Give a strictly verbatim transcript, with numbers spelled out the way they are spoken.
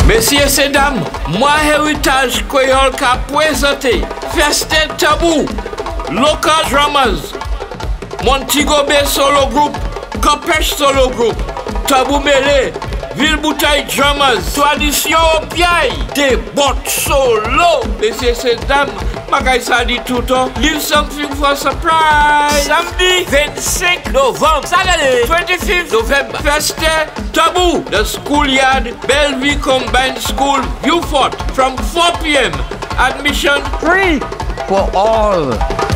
Messieurs et dames, moi héritage créole qu'a présenté Fèsten Tanbou, local drummers, Montego-Bay solo group, Campèche solo group, Tanbou mêlé, Ville-Bouteille drummers, tradition au pied, des bottes solo. Messieurs et dames, Magay ça dit tout le temps, leave something for surprise. Samedi vingt-cinq novembre, Saturday twenty-fifth November, Fèsten Tanbou, the schoolyard, Belle Combined School, Vieux-Fort, from four p m Admission free for all.